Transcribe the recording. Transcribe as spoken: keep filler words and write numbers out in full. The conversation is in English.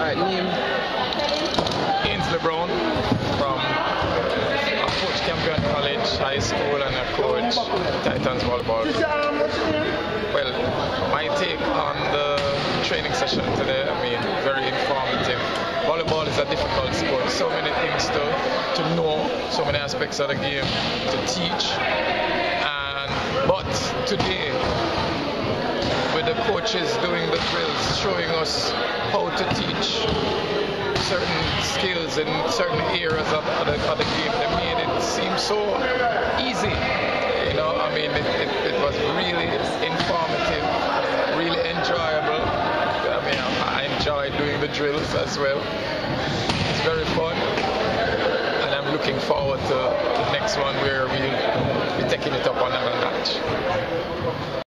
Alright, name? Ainsley Brown from I coach Campion College High School and I coach Titans Volleyball. Well, my take on the training session today, I mean, very informative. Volleyball is a difficult sport, so many things to, to know, so many aspects of the game to teach. And but today, with the coaches doing the drills, showing us how to teach certain skills in certain areas of, of, the, of the game, they made it seem so easy. You know, I mean, it, it, it was really informative, really enjoyable. I mean, I, I enjoy doing the drills as well. It's very fun, and I'm looking forward to the next one where we'll be taking it up another notch.